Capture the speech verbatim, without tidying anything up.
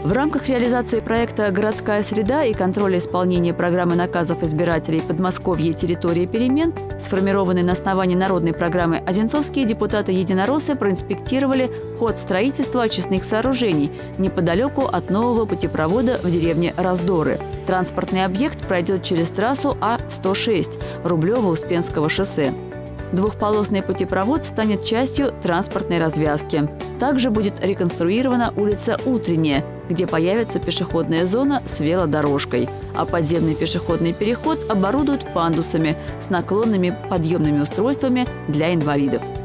В рамках реализации проекта «Городская среда» и контроля исполнения программы наказов избирателей Подмосковье «Территория перемен», сформированной на основании народной программы, одинцовские депутаты-единороссы проинспектировали ход строительства очистных сооружений неподалеку от нового путепровода в деревне Раздоры. Транспортный объект пройдет через трассу А сто шесть Рублево-Успенского шоссе. Двухполосный путепровод станет частью транспортной развязки. Также будет реконструирована улица Утренняя, где появится пешеходная зона с велодорожкой, а подземный пешеходный переход оборудуют пандусами с наклонными подъемными устройствами для инвалидов.